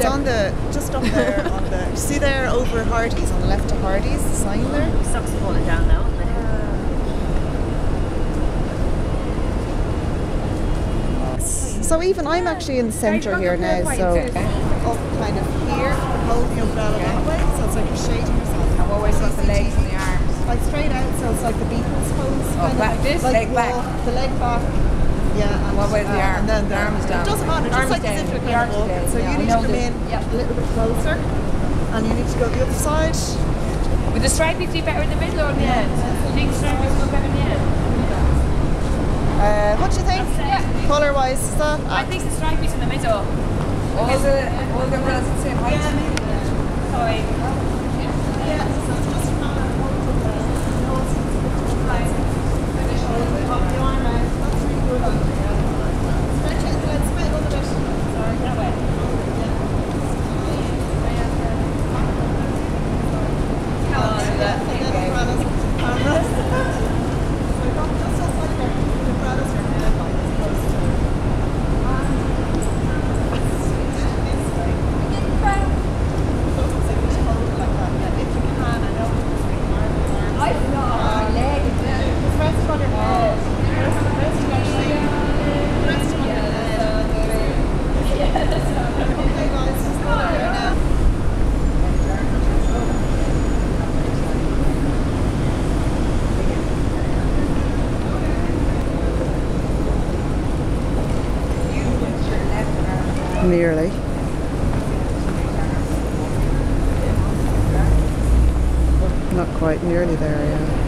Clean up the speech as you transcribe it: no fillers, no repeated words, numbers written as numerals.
It's on the, just up there on the, see there over Hardy's, on the left of Hardy's, the sign there? Socks are falling down now, aren't they? So even I'm actually in the centre here now, so up kind of here, hold the umbrella that way, so it's like you're shading yourself. I've always got the legs and the arms. Like straight out, so it's like the Beatles pose. Oh, back, this like leg back. The leg back. Yeah, and what way is the arm? And then the arm is down. It doesn't matter, just like as if you're kind of walking. So you need to come in a little bit closer, and you need to go the other side. Would the stripey be better in the middle or in the end? Do you think stripey would go better in the end? What do you think? Colour-wise, is that? I think the stripey's in the middle. All the umbrellas at the same height. Sorry. Yeah, so it's just nearly. Not quite, nearly there, yeah.